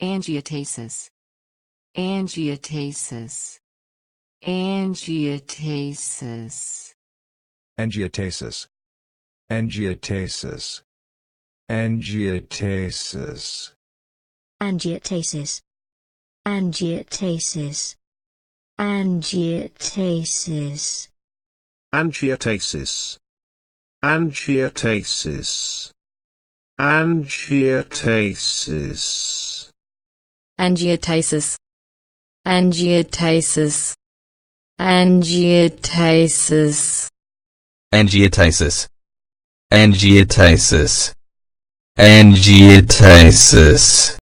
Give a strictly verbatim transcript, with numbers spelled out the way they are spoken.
angiotasis, angiotasis, angiotasis, angiotasis, angiotasis, angiotasis, angiotasis, angiotasis, angiotasis, angiotasis, angiotasis, angiotasis, angiotasis, angiotasis, angiotasis, angiotasis, angiotasis, angiotasis.